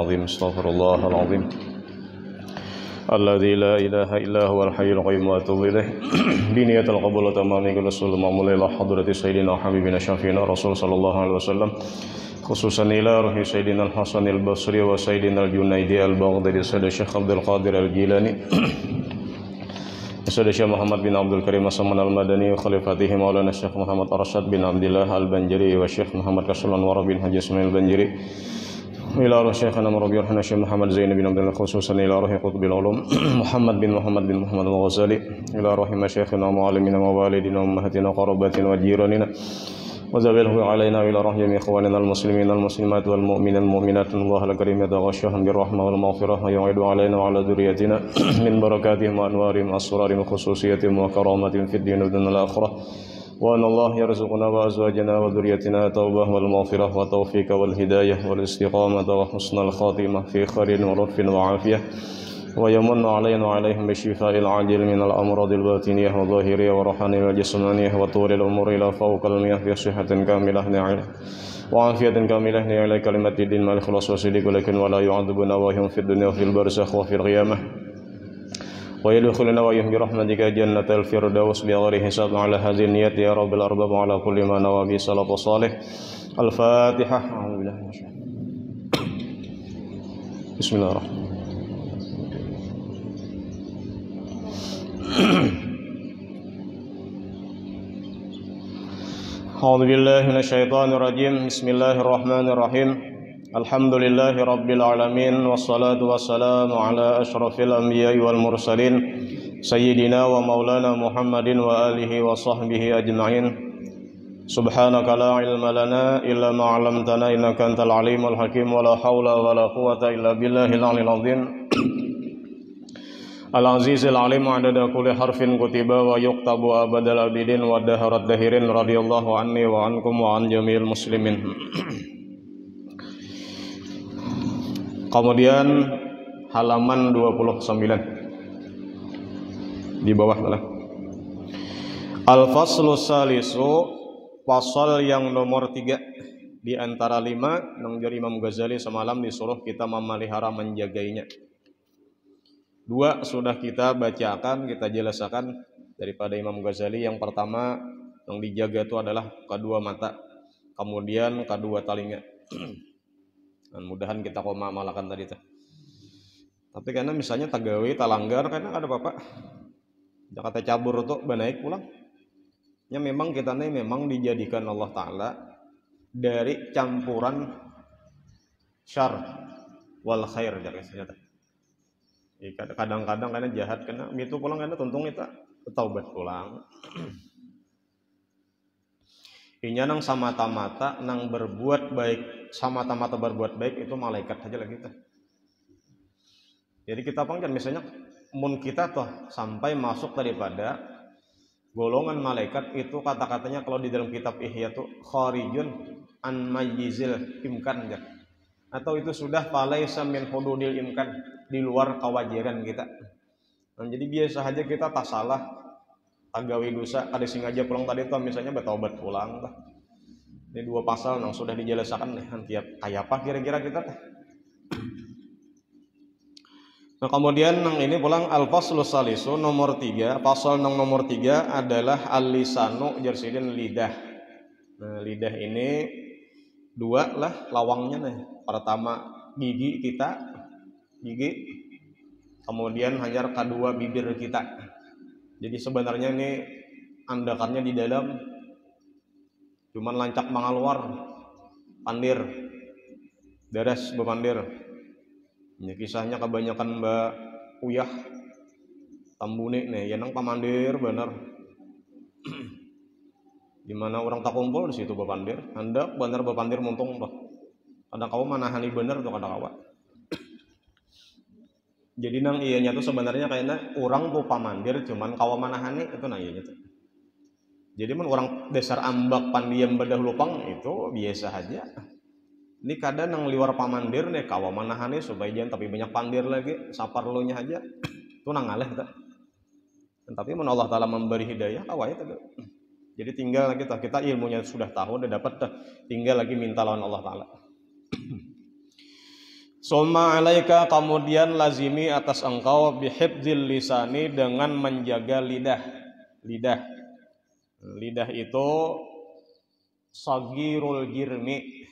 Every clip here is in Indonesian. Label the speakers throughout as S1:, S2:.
S1: العظيم استغفر الله العظيم الذي لا إله إلا هو الحي القيوم وأتوب إليه بنية القبول وتمام كل سلم معمول إلى حضرة سيدنا حبيبنا شفينا رسول صلى الله عليه وسلم خصوصا إلى روح سيدنا الحسن البصري وسيدنا الجنيدي البغدادي سيد الشيخ عبد القادر الجيلاني سيد الشيخ محمد بن عبد الكريم السمان المدني وخليفته مولانا الشيخ محمد أرشد بن عبد الله البنجري والشيخ محمد كسل أنور بن حجي اسماعيل البنجري إلى روح شيخنا مربي روحنا الشيخ محمد زين بن عبد الله خصوصا إلى روح قطب العلوم محمد بن محمد الغزالي إلى روح مشايخنا ومعلمنا ووالدنا وأمهاتنا وقراباتنا وجيراننا وزبله علينا إلى رحم إخواننا المسلمين المسلمات والمؤمنين المؤمنات الله الكريم يتغشاهم بالرحمة والمغفرة ويعيد علينا وعلى ذريتنا من بركاتهم وأنوارهم أسرارهم وخصوصياتهم وكراماتهم في الدين والدنيا الآخرة وأن الله يرزقنا وأزواجنا وذريتنا التوبة والمغفرة والتوفيق والهداية والاستقامة وحسن الخاتمة في خير ولطف وعافية ويمن علينا وعليهم بالشفاء العاجل من الأمراض الباطنية والظاهرية والروحانية والجسمانية وطول الأمور إلى فوق المياه بصحة كاملة وعافية كاملة إلى كلمة الدين مع الإخلاص والصدق ولكن ولا يعذبنا وهم في الدنيا وفي البرزخ وفي القيامة ويدخلنا ويهم برحمتك جنة الفردوس بغير حساب على هذه النية يا رب الأرباب وعلى كل ما نوى به صلاة صالح الفاتحة أعوذ بالله من الشيطان بسم الله الرحمن الرحيم أعوذ بالله من الشيطان الرجيم بسم الله الرحمن الرحيم الحمد لله رب العالمين والصلاة والسلام على أشرف الأنبياء والمرسلين سيدنا ومولانا محمد وآله وصحبه أجمعين سبحانك لا علم لنا إلا ما علمتنا إنك أنت العليم الحكيم ولا حول ولا قوة إلا بالله العلي العظيم العزيز العليم عدد كل حرف كتب ويكتب أبد الأبدين ودهر الدهرين رضي الله عني وعنكم وعن جميع المسلمين. Kemudian halaman 29 di bawah lah. Al-faslu salisu, pasal yang nomor 3 di antara 5 yang dari Imam Ghazali semalam disuruh kita memelihara menjagainya. 2 sudah kita bacakan, kita jelaskan daripada Imam Ghazali. Yang pertama yang dijaga itu adalah kedua mata, kemudian kedua telinga. Dan mudahan kita koma malakan tadi tuh. Tapi karena misalnya tagawi, talanggar, karena ada bapak Jakarta cabur tuh banaik pulang. Ya memang kita nih memang dijadikan Allah Ta'ala dari campuran syar wal khair dari saja. Kadang-kadang karena jahat kena itu pulang karena tuntung kita taubat pulang. Inya nang samata-mata nang berbuat baik, samata-mata berbuat baik itu malaikat aja lah kita. Jadi kita panggil misalnya mun kita tuh sampai masuk daripada golongan malaikat itu kata-katanya kalau di dalam kitab Ihya tuh kharijun an mayyizil imkan ya. Atau itu sudah falaisa min hududil imkan, di luar kewajaran kita. Nah, jadi biasa aja kita tak salah tagawi dosa kada sengaja pulang tadi tuh misalnya bertaubat pulang bah. Ini 2 pasal yang sudah dijelaskan nih tiap kayak apa kira-kira kita. Nah, kemudian yang ini pulang al-faslu salisu nomor 3, pasal yang nomor 3 adalah al-lisanu jersidin lidah. Nah, lidah ini 2 lah lawangnya nih. Pertama gigi kita, gigi, kemudian hanya kedua bibir kita. Jadi sebenarnya ini andakannya di dalam, cuman lancak mangaluar, pandir, deres bepandir. Ini kisahnya kebanyakan Mbak Uyah, Tambuni nih, ya nang pamandir bener. Dimana orang tak kumpul di situ bepandir, hendak bener bepandir muntung bah. Kadang kau manahani bener tuh kadang kawa. Jadi nang iyanya tuh sebenarnya kayaknya orang tuh pamandir cuman kawa manahani itu nang iyanya tuh. Jadi men orang dasar ambak pandiam bedah lupang itu biasa aja. Ini kadang nang liwar pamandir nih kawa manahani supaya jangan tapi banyak pandir lagi sapar lo nya aja. Itu nang ngaleh tuh. Tapi men Allah Ta'ala memberi hidayah kawa itu tuh. Jadi tinggal kita ilmunya sudah tahu, udah dapat, tinggal lagi minta lawan Allah Ta'ala. Summa alaika, kemudian lazimi atas engkau bihifdzil lisani, dengan menjaga lidah. Lidah itu sagirul jirmi,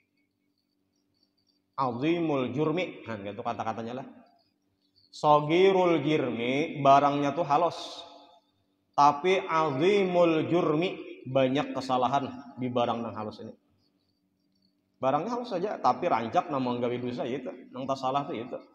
S1: azimul jurmi, kan gitu kata-katanya lah. Sagirul jirmi, barangnya tuh halus, tapi azimul jurmi, banyak kesalahan di barang yang halus ini. Barangnya halus saja, tapi rancak nama nggawi dosa itu, nang tak salah tuh itu.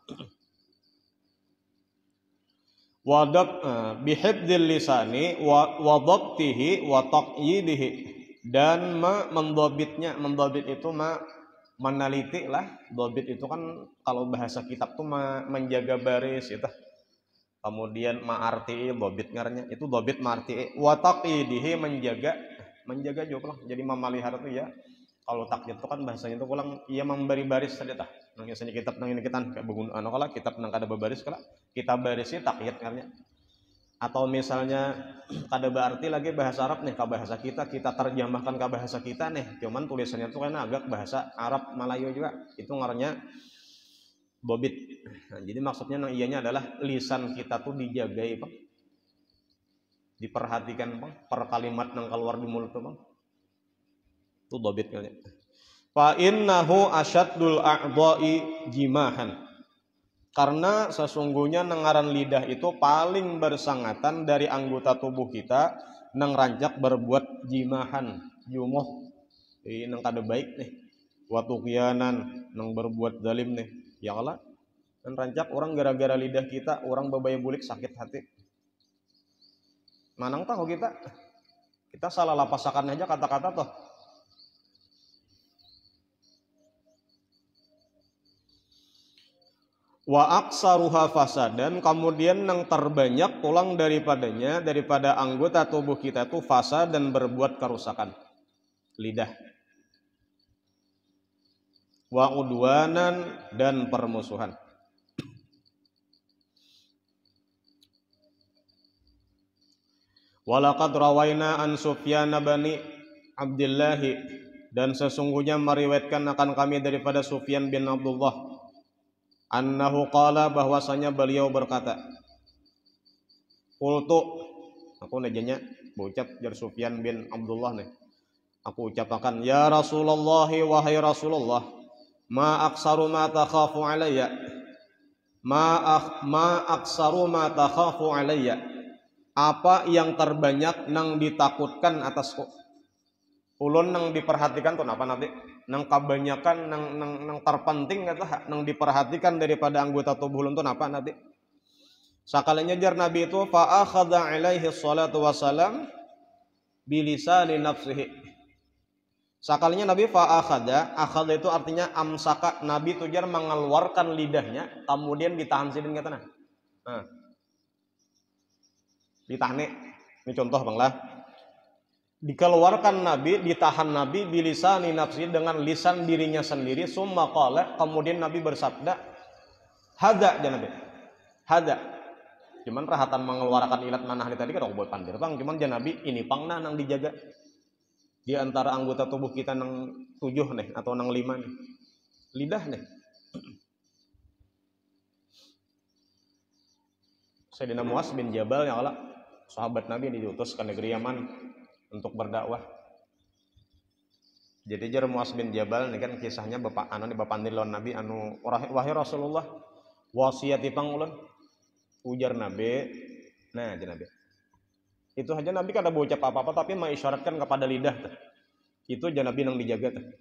S1: Wadab bihifdzil lisani wa dhabtihi wa taqyidihi, dan mendhabitnya. Mendhabit itu meneliti lah. Dhabit itu kan kalau bahasa kitab tuh menjaga baris itu. Kemudian ma'arti dhabit ngarnya itu dhabit ma'arti, wa taqyidihi, menjaga juga lah. Jadi memelihara tuh ya. Kalau takyid itu kan bahasanya itu pulang ia memberi baris saja tah. Nang biasanya kitab nang ini kita kayak begun kala kitab nang kada berbaris kala kita barisnya takyid karena. Atau misalnya kada berarti lagi bahasa Arab nih ke bahasa kita terjemahkan ke bahasa kita nih. Cuman tulisannya itu kan agak bahasa Arab Melayu juga. Itu ngarannya bobit. Nah, jadi maksudnya nang ianya adalah lisan kita tuh dijagai, Bang. Diperhatikan, Bang, per kalimat nang keluar di mulut tuh, Bang. Itu dobit kali. Fa innahu asyaddul a'dha'i jimahan. Karena sesungguhnya nengaran lidah itu paling bersangatan dari anggota tubuh kita nang rancak berbuat jimahan, jumuh. Ini nang kada baik nih. Wa tughyanan, nang berbuat zalim nih. Ya Allah. Dan rancak orang gara-gara lidah kita orang babaya bulik sakit hati. Manang tahu kita salah lapasakan aja kata-kata toh. Wa aksaruha fasadan, kemudian yang terbanyak pulang daripada anggota tubuh kita itu fasad dan berbuat kerusakan, lidah. Wa udwanan, dan permusuhan. Walaqad rawaina an Sufyan bani Abdullah, dan sesungguhnya meriwayatkan akan kami daripada Sufyan bin Abdullah, annahu qala, bahwasanya beliau berkata, qultu, aku najanya berucap jar Sufyan bin Abdullah nih, aku ucapkan, ya Rasulullah, wahai Rasulullah, ma aksaru ma takhafu alayya, ma aksaru ma takhafu alayya, apa yang terbanyak nang ditakutkan atasku. Ulun nang diperhatikan tuh apa Nabi? Nang kebanyakan nang terpenting kata nang diperhatikan daripada anggota tubuh ulun tuh apa Nabi? Sakalinya jar Nabi itu fa akhadha alaihi salatu wasalam bilisani nafsihi. Sakalinya Nabi fa akhadha itu artinya amsaka, Nabi itu jar mengeluarkan lidahnya kemudian ditahan sidin katana. Nah. Ditahan. Ini contoh Bang lah. Dikeluarkan Nabi, ditahan Nabi bilisani nafsi, dengan lisan dirinya sendiri. Summa qala, kemudian Nabi bersabda, hada ya Nabi, hada. Cuman rahatan mengeluarkan ilat manah tadi kan buat pandir Bang. Cuman ya Nabi ini pangna nang dijaga di antara anggota tubuh kita nang 7 nih atau nang 5 nih, lidah nih. Sayyidina Muaz bin Jabal yang Allah, sahabat Nabi yang diutus ke negeri Yaman untuk berdakwah. Jadi jar Muaz bin Jabal ini kan kisahnya bapak bapandir lawan Nabi anu wahai Rasulullah wasiati pangulun, ujar Nabi. Nah aja Nabi itu aja Nabi kada bocap apa-apa tapi mengisyaratkan kepada lidah tuh. Itu aja Nabi yang dijaga tuh.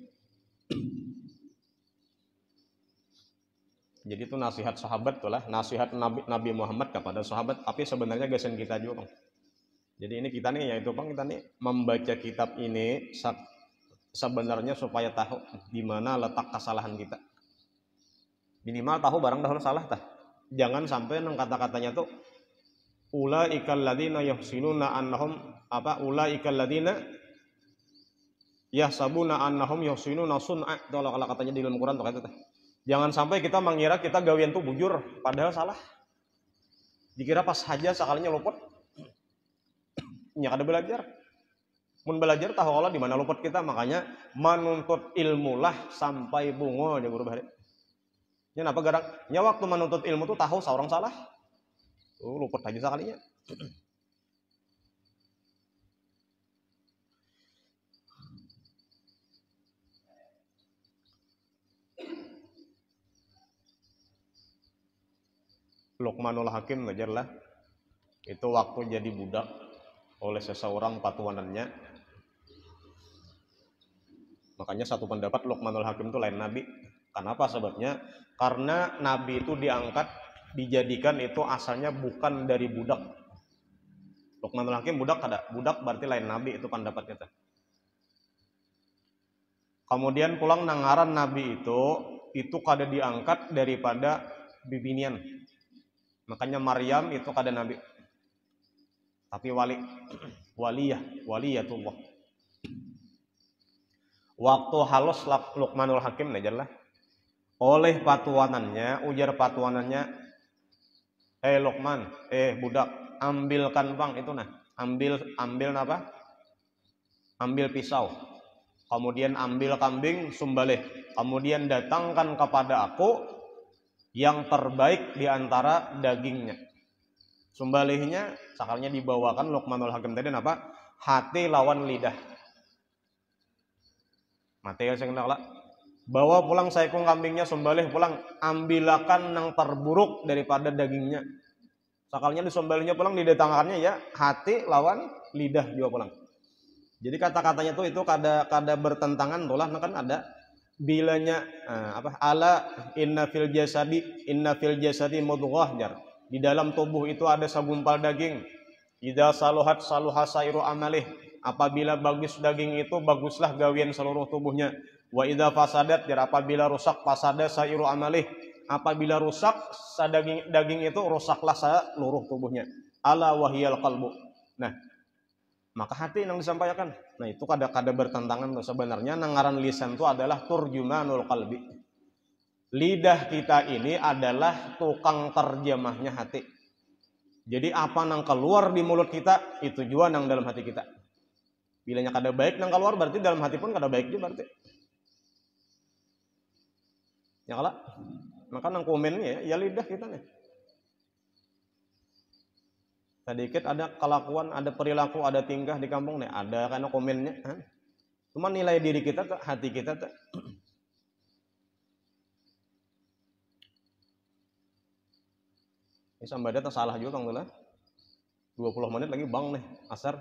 S1: Jadi itu nasihat sahabat tuh lah, nasihat Nabi Muhammad kepada sahabat, tapi sebenarnya gasen kita juga Bang. Jadi ini kita nih yaitu Bang, kita nih membaca kitab ini sebenarnya supaya tahu di mana letak kesalahan kita. Minimal tahu barang dahulu salah tah. Jangan sampai nang kata-katanya tuh ulaikal ladzina yahsinuna annahum ulaikal ladzina yahsabuna annahum yahsinuna sun'a. Kalau katanya di dalam Quran tuh kata tah. Jangan sampai kita mengira kita gawian tuh bujur padahal salah. Dikira pas saja sekalinya luput. Ya kada belajar. Mun belajar tahu Allah di mana luput kita, makanya menuntut ilmu lah sampai bungo ya guru bahari. Nya napa garang? Nya waktu menuntut ilmu tuh tahu seorang salah. Luput aja sekalinya. Luqmanul Hakim ngajarlah itu waktu jadi budak oleh seseorang patuanannya. Makanya satu pendapat Luqmanul Hakim itu lain nabi. Kenapa sebabnya? Karena nabi itu diangkat, dijadikan itu asalnya bukan dari budak. Luqmanul Hakim budak kada? Budak berarti lain nabi, itu pendapatnya. Kemudian pulang nangaran nabi itu kada diangkat daripada bibinian. Makanya Maryam itu kada nabi. Tapi waliyatullah. Waktu halus Luqmanul Hakim najarlah oleh patuanannya, ujar patuanannya, Luqman, budak, ambilkan bang itu nah, ambil apa? Ambil pisau, kemudian ambil kambing sumbalih, kemudian datangkan kepada aku yang terbaik di antara dagingnya. Sumbalihnya sakalnya dibawakan Luqmanul Hakim tadi apa? Hati lawan lidah. Mati sing nak bawa pulang saikung kambingnya sumbalih pulang, ambilakan yang terburuk daripada dagingnya. Sakalnya disumbalihnya pulang didatangkannya ya hati lawan lidah juga pulang. Jadi kata-katanya itu kada bertentangan tuh lah, kan ada bilanya ala inna fil jasadi mudghah jar. Di dalam tubuh itu ada segumpal daging. Idza saluhat saluha sairu amalih. Apabila bagus daging itu baguslah gawian seluruh tubuhnya. Wa idza fasadat jar, apabila rusak fasada sairu amalih. Apabila rusak daging itu rusaklah seluruh tubuhnya. Ala wahiyal qalbu. Nah, maka hati yang disampaikan. Nah, itu kada bertentangan tuh. Sebenarnya nangaran lisan itu adalah turjumanul qalbi. Lidah kita ini adalah tukang terjemahnya hati. Jadi apa yang keluar di mulut kita itu juga yang dalam hati kita. Bilanya kada baik yang keluar berarti dalam hati pun kada baik juga berarti. Ya kalah. Maka nang komennya ya lidah kita nih. Sedikit ada kelakuan, ada perilaku, ada tingkah di kampung nih, ada karena komennya. Cuma nilai diri kita tuh, hati kita tuh. Ini sampai data salah juga Kang Tula. 20 menit lagi bang nih, asar.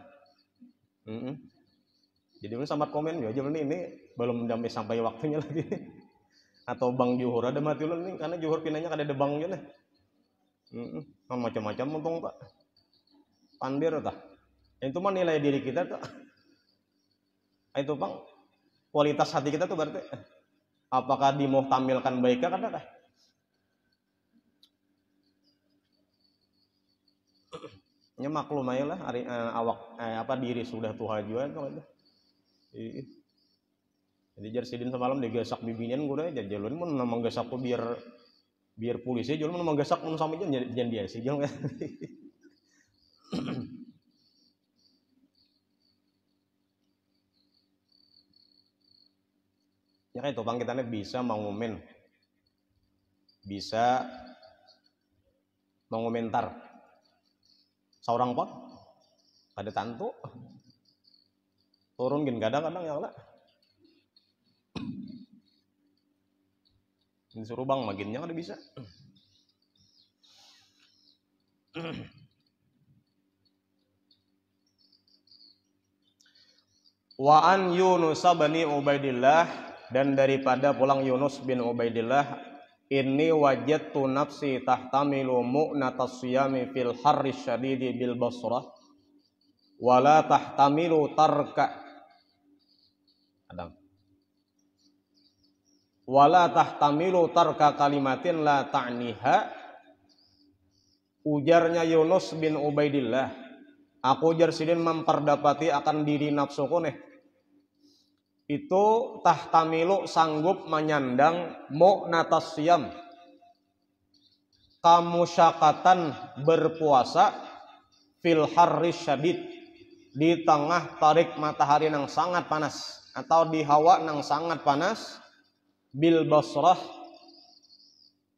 S1: Jadi ini sambat komen ya, jadi ini belum sampai waktunya lagi. Atau bang Juhur ada mati ulun nih, karena Juhur pinanya kada ada bangnya nih. Macam-macam untung Pak. Pandir tah. Itu mah nilai diri kita tuh. Itu Bang, kualitas hati kita tuh berarti apakah dimuhtamilkan baiknya kada kah? Nya maklum aja lah awak diri sudah tuha juga itu. Jadi jar sidin semalam digasak bibinian gue deh, jadi jalur mun nama gasakku biar polisi jalur mun gasak mun sampe jan dia sih jalur. Ya kayak topang kita bisa mengomentar seorang pot kada tantu turun gin kadang-kadang ya lah disuruh bang maginnya kada bisa. Wa an Yunus bin Ubaidillah, dan daripada pulang Yunus bin Ubaidillah, inni wajadtu nafsi tahtamilu mu'natas siyami fil harri syadidi bil Basrah wala tahtamilu tarka wala tahtamilu tarka kalimatin la ta'niha. Ujarnya Yunus bin Ubaidillah, aku ujar sidin memperdapati akan diri nafsuku nih itu tahtamilu sanggup menyandang mu'natas siyam, kamusyakatan berpuasa fil harri syadid, di tengah tarik matahari yang sangat panas atau di hawa yang sangat panas, bil Basrah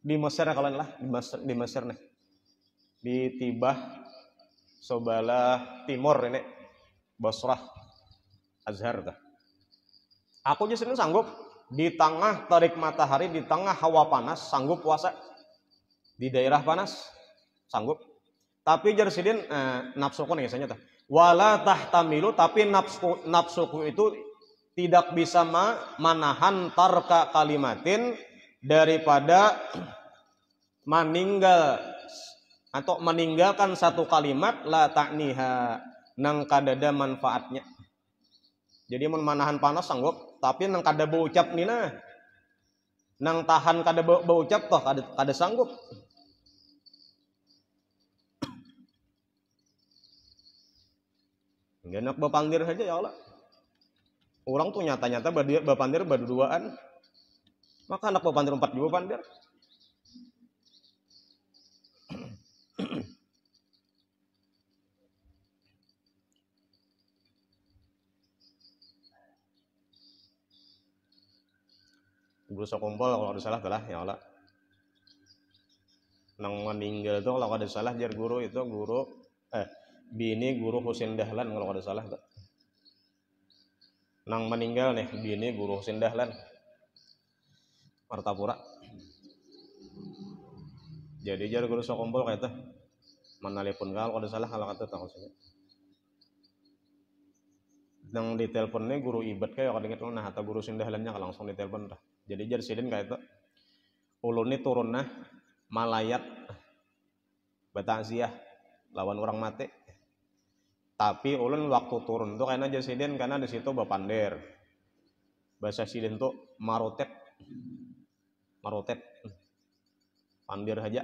S1: di Mesir kalian lah di Mesir nih di Tibah sebelah timur ini Basrah Azhar dah. Aku aja sini sanggup di tengah terik matahari, di tengah hawa panas sanggup puasa di daerah panas sanggup. Tapi jarsidin nafsuku nih misalnya tuh. Wala tahtamilu, tapi nafsuku itu tidak bisa manahan tarka kalimatin daripada meninggalkan satu kalimat la ta'niha nang kadada manfaatnya. Jadi manahan panas sanggup, tapi nang kada beucap nina nang tahan kada beucap toh kada sanggup. Enak bapandir saja ya Allah. Orang tuh nyata-nyata bapandir berduaan. Maka anak bapandir 4 juga pandir. Guru sekumpul kalau ada salah telah ya Allah. Nang meninggal tuh kalau ada salah jar guru itu bini guru Husin Dahlan kalau ada salah tuh. Nang meninggal nih bini guru Husin Dahlan Martapura. Jadi jar guru sekumpul kayak itu menelpon kalau ada salah kalau kata tahu sini. Nang diteleponnya guru Ibat kayak kalau inget nah atau guru Husin Dahlannya langsung ditelepon dah. Jadi jar sidin kayak itu ulun ini turun nah malayat batangsiah lawan orang mati. Tapi ulun waktu turun tuh kayaknya jar sidin karena di situ bapandir. Bahasa sidin tuh marotet. Pandir aja.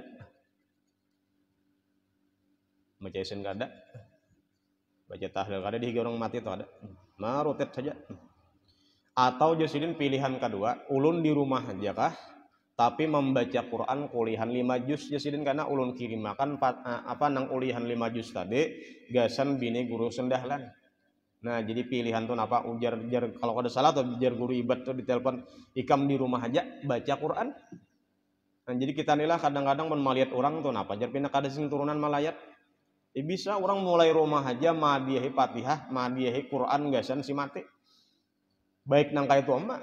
S1: Baca isin kada. Baca tahlil kada di orang mati tuh ada. Marotet saja. Atau jar sidin pilihan kedua, ulun di rumah aja kah? Tapi membaca Quran kulihan 5 juz jasidin karena ulun kirim makan nang ulihan 5 juz tadi gasan bini guru Sendahlan. Nah jadi pilihan tuh apa ujar kalau ada salah atau ujar guru Ibat tuh ditelepon ikam di rumah aja baca Quran. Nah jadi kita nilah kadang-kadang melihat orang tuh apa jar pindah kada sing turunan malayat. Bisa orang mulai rumah aja madiahi Fatihah, madiahi Quran gasan si mati. Baik nang kaya itu emak.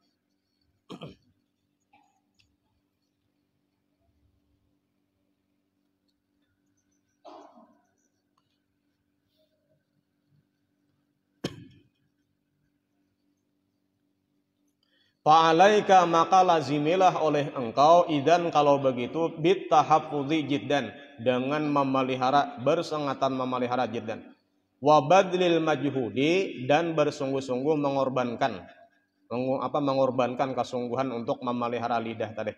S1: Fa'alaika maka lazimilah oleh engkau idan kalau begitu bittahafudzi jiddan dengan memelihara bersengatan memelihara jiddan wa badlil majhudi dan bersungguh-sungguh mengorbankan kesungguhan untuk memelihara lidah tadi.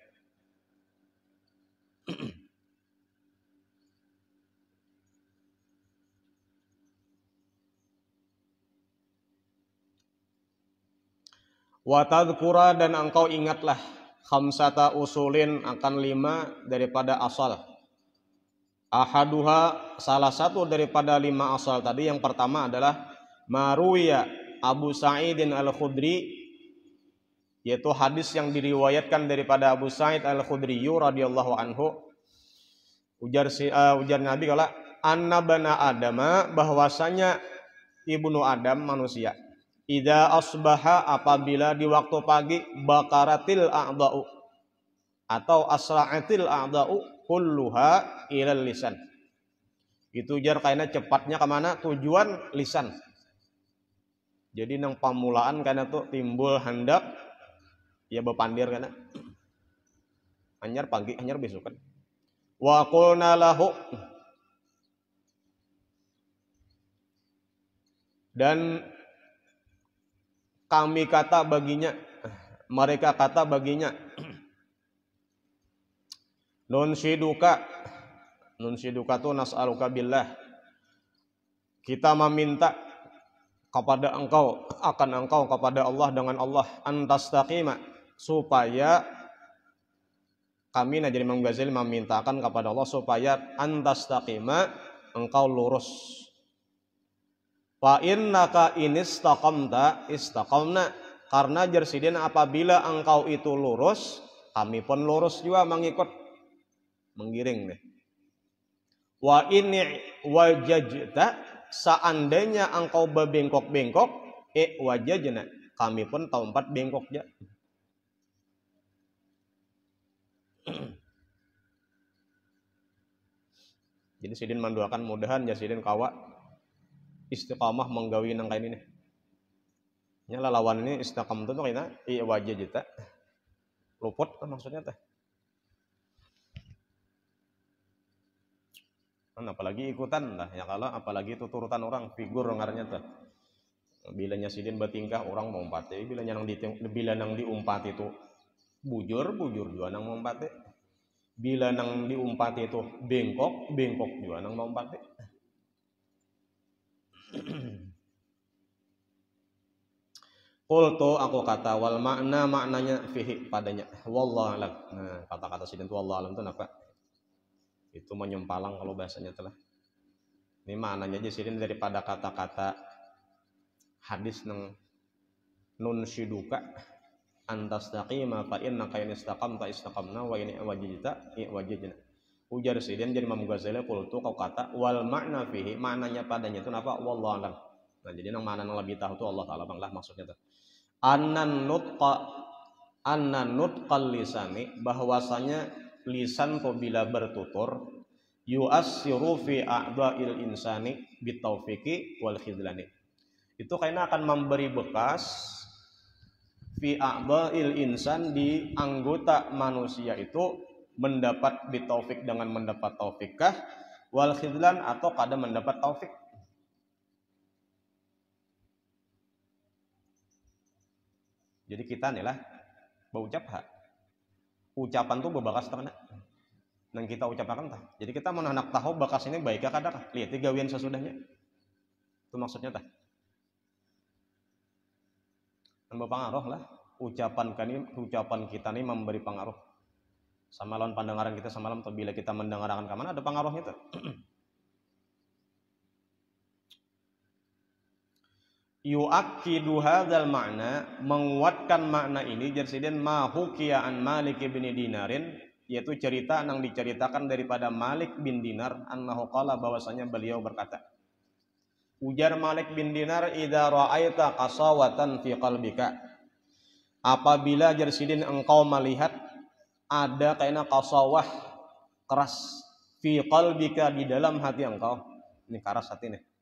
S1: Wa tadhkura dan engkau ingatlah khamsata usulin akan 5 daripada asal. Ahaduha salah satu daripada 5 asal tadi yang pertama adalah maruwiya Abu Sa'idin Al-Khudri, yaitu hadis yang diriwayatkan daripada Abu Sa'id Al-Khudri radhiyallahu anhu. Ujar Nabi kala anna bana adama bahwasanya ibnu Adam manusia idza asbaha apabila di waktu pagi bakaratil a'dha'u atau asra'atil a'dha'u kulluha ilal lisan. Itu jar kaina cepatnya kemana? Tujuan lisan. Jadi nang pamulaan karena tuh timbul hendak ya bepandir karena anyar pagi anyar besokan. Wa qulna lahu dan kami kata baginya, mereka kata baginya, nun syiduka tu nas'aluka billah. Kita meminta kepada engkau, kepada Allah dengan Allah, antastaqima, supaya kami Najri Imam Ghazali memintakan kepada Allah supaya antastaqima, engkau lurus. Fa innaka istaqamna karena jersidin apabila engkau itu lurus kami pun lurus juga mengikut menggiring deh. Wa ini wajajta, seandainya engkau berbengkok-bengkok, wajajna, kami pun tempat bengkok ja. Jadi sidin mendoakan mudahan ya sidin kawa istiqamah menggawi nang kain ini. Nyala lawan ini istiqamah itu kayaknya wajajta luput maksudnya teh. Apalagi ikutan lah ya, kalau apalagi itu turutan orang figur ngaranya tuh. Bila nyasidin batingkah orang mau umpati, bila nang diumpati itu bujur juga nang mau umpati. Bila nang diumpati itu bengkok juga nang mau umpati. Qultu aku kata wal maknanya fihi padanya wallahu alam. Nah, kata-kata sidin itu wallahu alam itu apa? Itu menyempalang kalau bahasanya telah. Ini maknanya aja sidin daripada kata-kata hadis nang nun syiduka antastaqima fa innaka in istaqamta istaqamna wa in wajijta wajijna. Ujar sidin jadi Imam Ghazali qultu kau kata wal makna fihi, maknanya padanya itu apa? Wallahu alam. Nah, jadi nang makna nang lebih tahu itu Allah taala banglah maksudnya tuh. Annan nutqal lisani, bahwasanya lisan bila bertutur yu'assiru fi a'dha'il insani bitaufiqi wal khidlani. Itu kayaknya akan memberi bekas fi a'dha'il insan, di anggota manusia itu mendapat bitaufik dengan mendapat taufikkah, wal khidlan atau kadang mendapat taufik. Jadi kita nih lah berucap hak. Ucapan tuh bebakas terkena. Nang kita ucapkan tah. Jadi kita mau anak tahu bakas ini baiknya kadang lihat gawian sesudahnya. Itu maksudnya tah. Dan berpengaruh lah ucapan kita nih memberi pengaruh. Sama lawan pendengaran kita semalam atau bila kita mendengarkan ke mana ada pengaruhnya tuh. Yu'akkidu hadzal makna, menguatkan makna ini jersiden ma hukiya an Malik bin Dinarin, yaitu cerita yang diceritakan daripada Malik bin Dinar annahu qala, bahwasanya beliau berkata, ujar Malik bin Dinar, idza ra'aita qasawatan fi qalbika, apabila jersiden engkau melihat ada kayaknya qasawah, keras, fi qalbika, di dalam hati engkau, ini keras hati nih.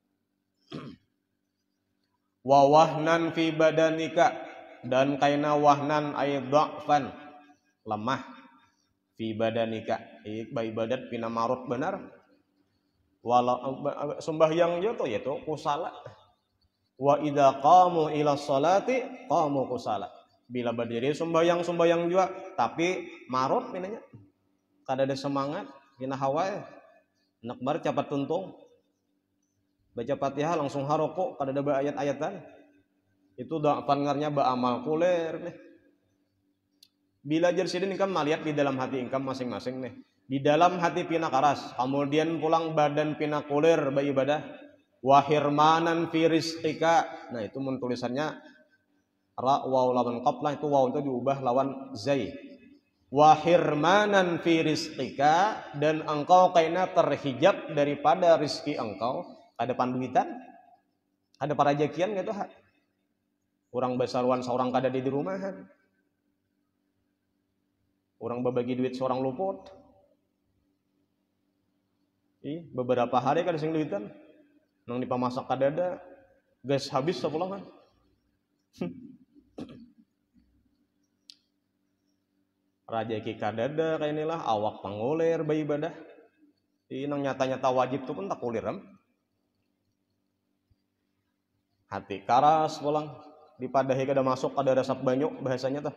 S1: Wa wahnan fi badanika, dan kaina wahnan ay dha'fan, lemah, fi badanika ibadat pina marut benar, walau sembahyang jatuh yaitu kusala. Wa idza qamu ila sholati qamu kusala, bila berdiri sembahyang juga tapi marut pinanya, kada ada semangat, pina hawa nak bar cepat tuntung. Baca Fatihah langsung haroko, kada ada ayat-ayatan. Itu pangarnya baamal kuler nih. Bila jersidin ingkam melihat di dalam hati ingkam masing-masing nih. Di dalam hati pina karas, kemudian pulang badan pina kuler beribadah. Wahirmanan fi rizqika. Nah, itu tulisannya ra waw lawan qaf, itu waw itu diubah lawan zai. Wahirmanan fi rizqika, dan engkau kaina terhijab daripada rizki engkau. Ada panduitan, ada parajakian gitu ha. Orang besaruan seorang kada di rumahan. Orang berbagi duit seorang luput. Beberapa hari kada sing duitan. Nang dipamasak kada ada. Gas habis sepulangan. Rajaki kada ada kayak inilah, awak pangulir beribadah. Nang nyata-nyata wajib tuh pun tak kuliram. Hati karas pulang, dipadahi kada masuk, kada resap banyu bahasanya tuh.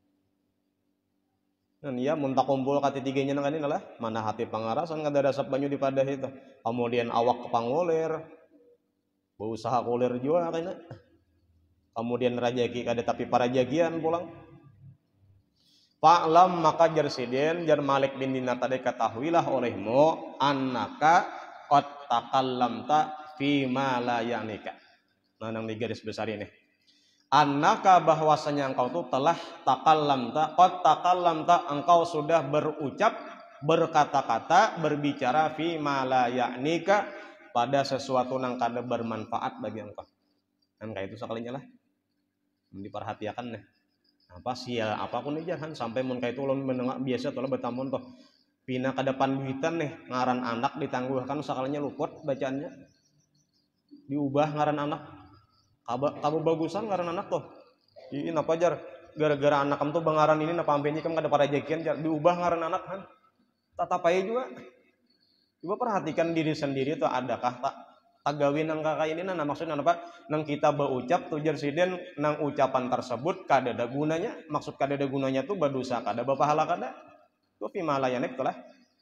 S1: Dan ia muntah kumpul kati tiganya nang kanina lah, mana hati pangarasan kada resap banyu dipadahi tuh. Kemudian awak kepangulir, berusaha kulir juga kayaknya. Kemudian rajaki kada tapi parajagian pulang. Fa'lam, maka jersidin jar Malik bin Dinar tadi ketahuilah olehmu annaka qad takallamta fi ma la ya'nika. Nah, nang di garis besar ini.
S2: annaka bahwasanya engkau tuh telah takallamta engkau sudah berucap, berkata-kata, berbicara fi ma la ya'nika pada sesuatu yang kada bermanfaat bagi engkau. Kan kayak itu sekalinya lah diperhatikan nih. Apa sia apapun aja kan sampai mun kayak itu ulun mendengar biasa tuh betamun tuh pina kada panduitan nih ngaran anak ditangguhkan sekalinya luput bacaannya diubah ngaran anak kamu bagusan ngaran anak tuh ini apa jar gara-gara anak kamu tuh bangaran ini napa ampennya kamu kada parajekian jar diubah ngaran anak kan tatapai juga coba perhatikan diri sendiri tuh adakah tak tagawin nang kakak ini nah maksudnya apa nang kita berucap tuh jar siden nang ucapan tersebut kada ada gunanya maksud kada ada gunanya tuh berdosa kada bapahala kada tuh pimalayanek tuh lah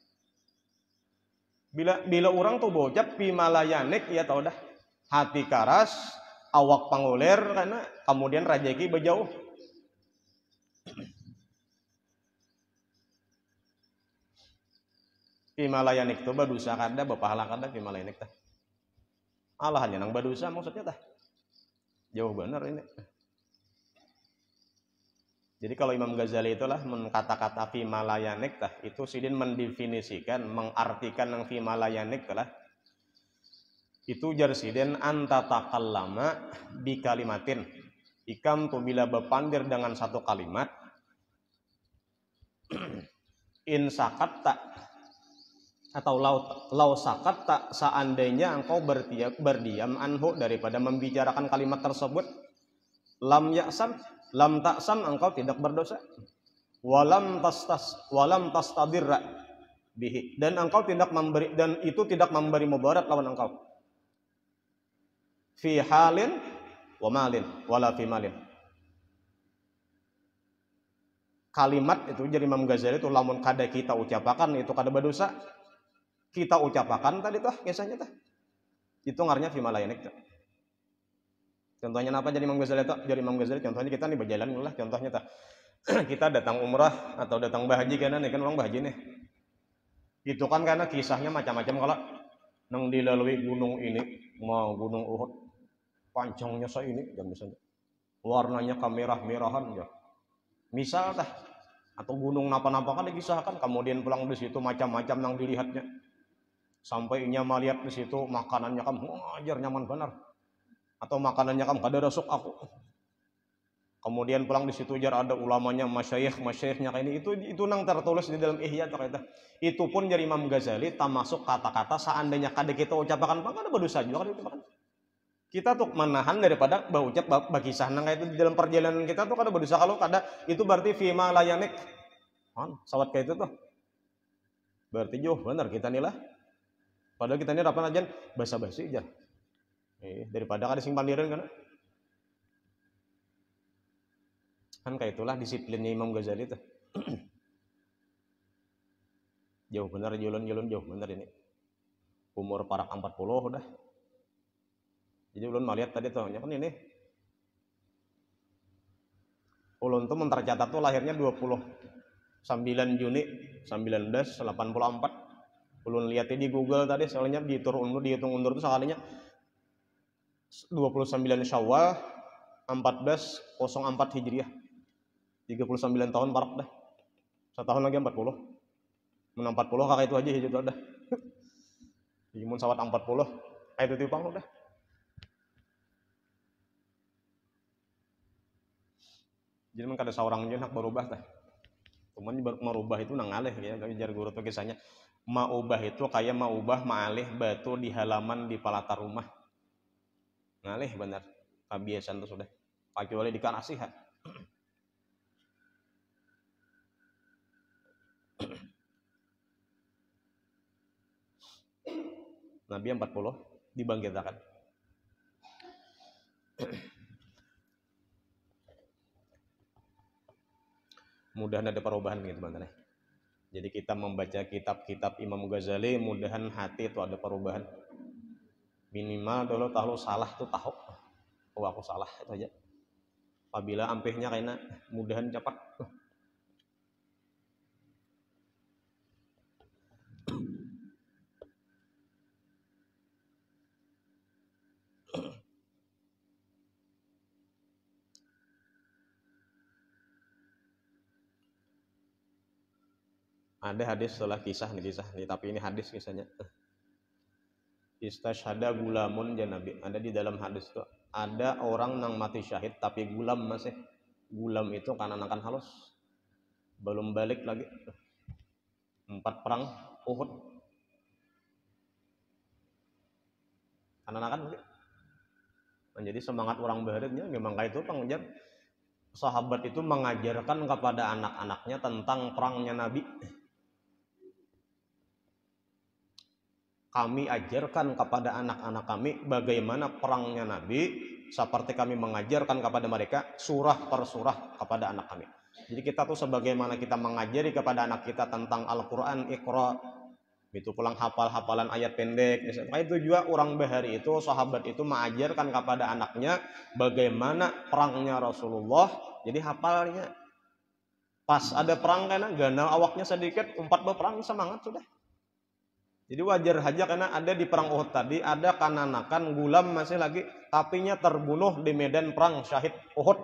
S2: bila orang tuh berucap pimalayanek ya tau dah hati karas awak panguler karena kemudian rajeki berjauh pimalayanik tuh berdosa kada bapahala kada pimalayanik tah Allah hanya nang berdosa maksudnya tah jauh bener ini. Jadi kalau Imam Ghazali itulah kata-kata fimalayanik tah itu sidin mendefinisikan mengartikan nang fimalayanik lah itu jar sidin anta takallama bi kalimatin ikam tuh bila berpandir dengan satu kalimat in sakatta atau lau sakatta seandainya engkau berdiam anhu daripada membicarakan kalimat tersebut lam yaksam lam taksam engkau tidak berdosa walam tastadirra bihi dan engkau tidak memberi dan itu tidak memberi mudarat lawan engkau fi halin wa malin wala fi malin. Kalimat itu jadi Imam Ghazali itu lamun kada kita ucapakan itu kada berdosa kita ucapakan tadi tuh kisahnya tuh itu ngarnya fi malayanik tuh. Contohnya apa jadi Imam Ghazali itu? Jadi Imam Ghazali contohnya kita nih berjalan lah contohnya tuh kita datang umrah atau datang bahaji kan orang bahaji nih itu kan karena kisahnya macam-macam kalau nang dilalui gunung ini mau gunung Uhud panjangnya ini dan misalnya warnanya kemerah-merahan ya misal tah atau gunung napa-napa kan dikisahkan kemudian pulang di situ macam-macam yang dilihatnya sampai nyama lihat di situ makanannya kamu ajar nyaman benar atau makanannya kamu kada rasuk aku kemudian pulang di situ jar ada ulamanya masyayikh-masyayikhnya kayak ini itu nang tertulis di dalam Ihya terkata itu pun dari Imam Ghazali termasuk kata-kata seandainya kada kita ucapkan apa kada berdosa juga kada ucapkan kita tuh menahan daripada berucap bakisah nang itu di dalam perjalanan kita tuh kada berdosa kalau kada itu berarti fima layanik kan sawat kayak itu tuh berarti jauh benar kita nih lah padahal kita ini apa aja basa-basi aja daripada kada sing pandiran kan kayak itulah disiplinnya Imam Ghazali tuh jauh benar julun jauh benar ini umur parak 40 udah jadi ulun melihat tadi tuh kan ini ulun tuh tercatat tuh lahirnya 29 Juni 1984 ulun lihat di Google tadi soalnya dihitung undur tuh sekalinya 29 Syawal 1404 Hijriah 39 tahun parak dah setahun lagi 40 mun 40 kakak itu aja hijau dah mun sawat 40 itu tipang udah jadi man kada seorang jenak berubah tah cuman merubah itu nang alih ya jar guru tuh kisahnya maubah itu kayak maubah maalih batu di halaman di palatar rumah ngalih benar kebiasaan tuh sudah kecuali di karasihan Nabi 40 dibangkitkan mudahan ada perubahan gitu teman-teman. Jadi kita membaca kitab-kitab Imam Ghazali mudahan hati itu ada perubahan minimal dulu tahu salah tuh tahu oh aku salah itu aja apabila ampihnya kayaknya mudahan cepat Ada hadis setelah kisah nih, tapi ini hadis kisahnya. Istashhada gulamun janabi. Ada di dalam hadis itu. Ada orang yang mati syahid tapi gulam masih. Gulam itu kanan-kanan halus. Belum balik lagi. 4 perang Uhud. Kanan-kanan lagi. Menjadi semangat orang baharitnya memang kayak itu pengajar. Sahabat itu mengajarkan kepada anak-anaknya tentang perangnya Nabi. Kami ajarkan kepada anak-anak kami bagaimana perangnya Nabi, seperti kami mengajarkan kepada mereka surah per surah kepada anak kami. Jadi kita tuh sebagaimana kita mengajari kepada anak kita tentang Al-Quran, Iqra, itu pulang hafal-hafalan ayat pendek. Misalnya itu juga orang bahari itu, sahabat itu mengajarkan kepada anaknya bagaimana perangnya Rasulullah. Jadi hafalnya. Pas ada perang karena ganal awaknya sedikit, 4 berperang semangat sudah. Jadi wajar saja karena ada di perang Uhud tadi, ada kananakan gulam masih lagi, tapinya terbunuh di medan perang syahid Uhud.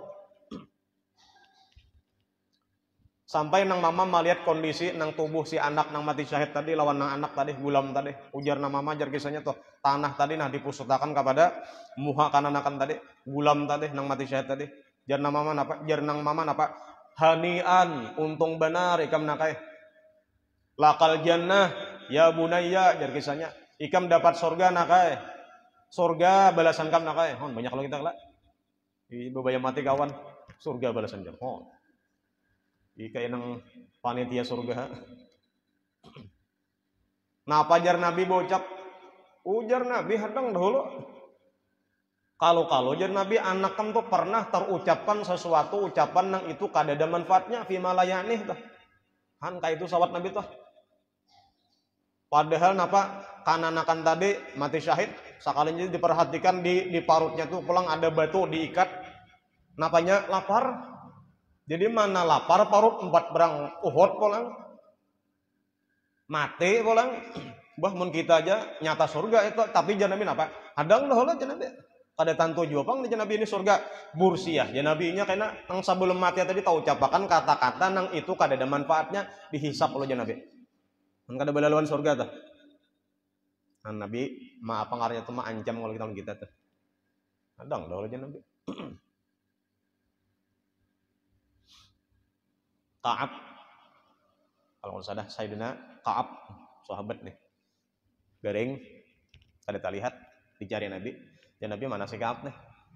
S2: Sampai nang mama melihat kondisi nang tubuh si anak nang mati syahid tadi lawan nang anak tadi, gulam tadi. Ujar nang mama jar kisahnya tuh, tanah tadi nah dipusutakan kepada muha kananakan tadi, gulam tadi nang mati syahid tadi. Jar nang mama napa? Hanian, untung benar ikam nakai. Lakal jannah ya bunayya, jar kisahnya. Ikam dapat surga nakai. Surga balasan kam nakai. Banyak kalau kita kelak. Ibu bayar mati kawan. Surga balasan jam. Ika yang panitia surga. Napa jar Nabi bocap? Ujar Nabi hadang dahulu. Kalau jar Nabi anak kam tuh pernah terucapkan sesuatu ucapan yang itu kadada manfaatnya fi malayanih tuh. Han kayak itu sawat Nabi tuh. Padahal napa kananakan tadi mati syahid sekalinya diperhatikan di parutnya tuh pulang ada batu diikat. Napanya lapar. Jadi mana lapar parut 4 berang Uhud pulang. Mati pulang. Bah mun kita aja nyata surga itu tapi jangan Nabi napa? Hadang dah lah jangan Nabi. Kada tantu juapang di Nabi ini surga bursiah. Jangan Nabi nya karena nang sebelum mati tadi tahu ucapakan kata-kata nang itu kada ada manfaatnya dihisap oleh jangan Nabi. Kada balaluan surga tuh. Nah, Nabi apa ngarnya tuh mah ancam kalau kita tuh. Adang dah aja Nabi. Ka'ab. Kalau sadah Sayyidina Ka'ab, sahabat nih. Garing kada tak lihat dicari Nabi. Dan Nabi mana si Ka'ab nih?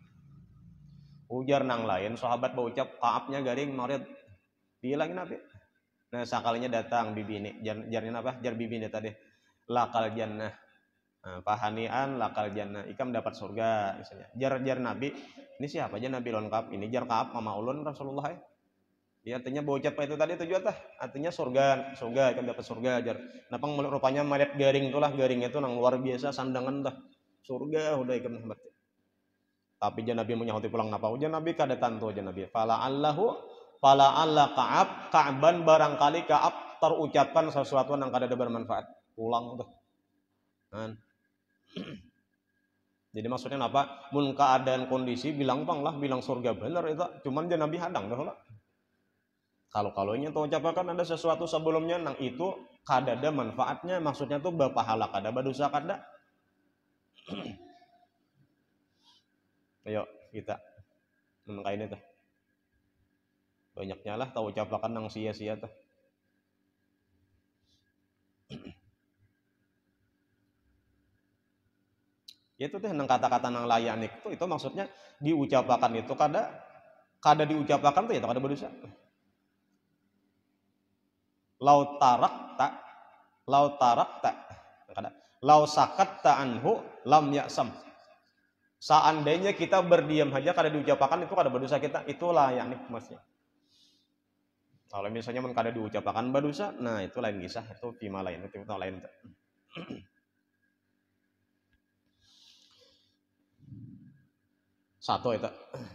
S2: Ujar nang lain sahabat berucap Ka'abnya garing marid. Bilangin Nabi. Nah, sekalinya datang bibi ini, jarnya apa? Jar bibi ini tadi. Lakal jannah. Nah, pahanian lakal jannah. Ikam dapat surga misalnya. Jar Nabi. Ini siapa aja Nabi lengkap? Ini jar Ka'ab mama ulun Rasulullah ya. Ya artinya bocap itu tadi tujuan tah. Artinya surga, ikam dapat surga jar. Napang rupanya melihat garing itulah, garing itu nang luar biasa sandangan tah. Surga udah ikam dapat. Tapi jar Nabi menyahuti pulang napa? Ujar Nabi kada tantu jar Nabi. Fala Allah Ka'ban barangkali Ka'ab terucapkan sesuatu yang kada ada bermanfaat. Pulang tuh. Kan. Jadi maksudnya apa? Mun keadaan kondisi bilang surga bener itu. Cuman dia Nabi hadang dah lah. Kalau-kalonya tuh ucapakan ada sesuatu sebelumnya nang itu kada ada manfaatnya, maksudnya tuh berpahala kada berdosa kada. Ayo kita menengkai ini tuh. Banyaknya lah tahu ucapakan nang sia-sia tuh. Itu teh nang kata-kata nang layanik itu maksudnya diucapakan itu kada diucapakan tuh ya kada berdosa. Lau tarak tak kada. Lau sakatta anhu lam ya'sam. Seandainya kita berdiam saja kada diucapakan itu kada berdosa kita, itulah layanik maksudnya. Kalau misalnya mun kada diucapakan berdosa, nah itu lain kisah, itu fima lain, itu lain. Satu itu.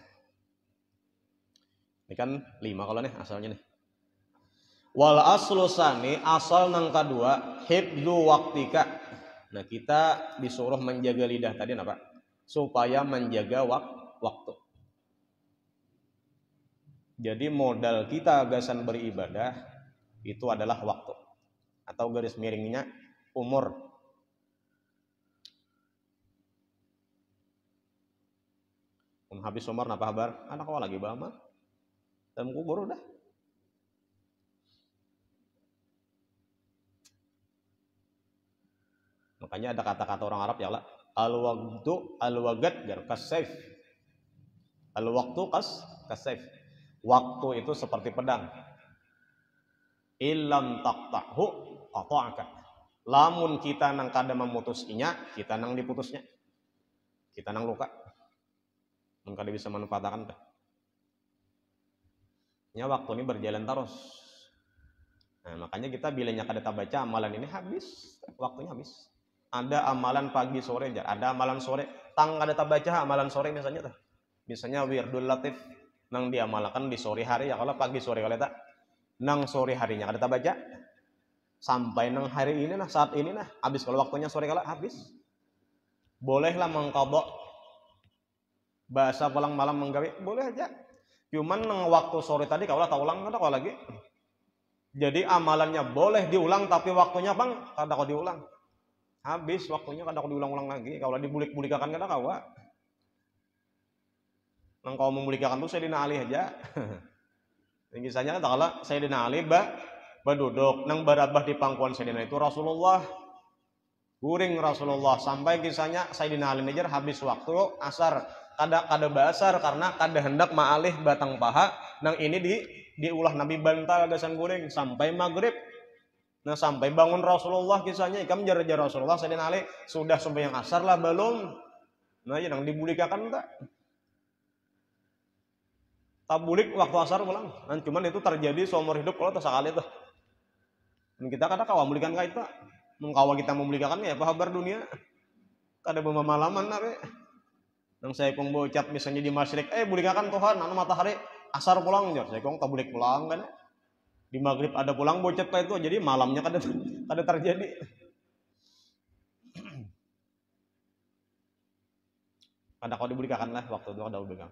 S2: Ini kan 5 kalau nih asalnya nih. Wal aslu sani, asal nang kedua, hibdu waktika. Nah, kita disuruh menjaga lidah tadi apa? Supaya menjaga waktu. Jadi modal kita gasan beribadah itu adalah waktu. atau garis miringnya umur. Habis umur napa kabar? Anak kau lagi bama dalam kubur udah. Makanya ada kata-kata orang Arab ya Allah, al-waqtu al-waqt kasayf. Al-waqtu kasayf. Waktu itu seperti pedang. Illam taqta'hu qata'aka. Lamun kita nang kada memutusinya, kita nang diputusnya. Kita nang luka. Mun kada bisa manfaatkan teh. Nya waktu ini berjalan terus. Nah, makanya kita bilanya kada baca amalan ini habis, waktunya habis. Ada amalan pagi sore aja, ada amalan sore. Tang kada baca amalan sore misalnya teh. Misalnya wirdul latif nang diamalkan di sore hari ya, kalau pagi sore kalau tak nang sore harinya kada baca sampai nang hari ini nah, saat ini nah habis. Kalau waktunya sore kala habis, bolehlah mengqadha bahasa pulang malam menggawe, boleh aja. Cuman nang waktu sore tadi kalau tak ulang kada kalau lagi. Jadi amalannya boleh diulang tapi waktunya bang kada kau diulang. Habis waktunya kada kau diulang-ulang lagi. Kalau dibulik-bulikakan kada kawa. Nang kau memulikakan tuh Sayyidina Ali aja. Kisahnya kan kalau Sayyidina Ali baduduk nang barabah di pangkuan Sayyidina itu Rasulullah. Guring Rasulullah sampai kisahnya Sayyidina Ali ngejar habis waktu asar. Kada basar karena kada hendak maalih batang paha nang ini diulah Nabi bantal gasan guring sampai maghrib. Nah sampai bangun Rasulullah kisahnya ikam jar-jar Rasulullah Sayyidina Ali sudah sembahyang asar lah belum. Nah ya nang dibulikakan tak. Tabulik waktu asar pulang. Dan cuman itu terjadi seumur hidup kalau sekali tuh. Dan kita kada kawa mulikan ka itu. Mengkawa kita memulikakan ya apa kabar dunia. Kada bemalaman are. Nang saya kong bocap misalnya di masyrik, bulikakan Tuhan anu matahari asar pulang jar. Saya kong tabulik pulang kan. Di maghrib ada pulang bocap ka itu jadi malamnya kada terjadi. Kada kau dibulikakan lah waktu itu kada ubah.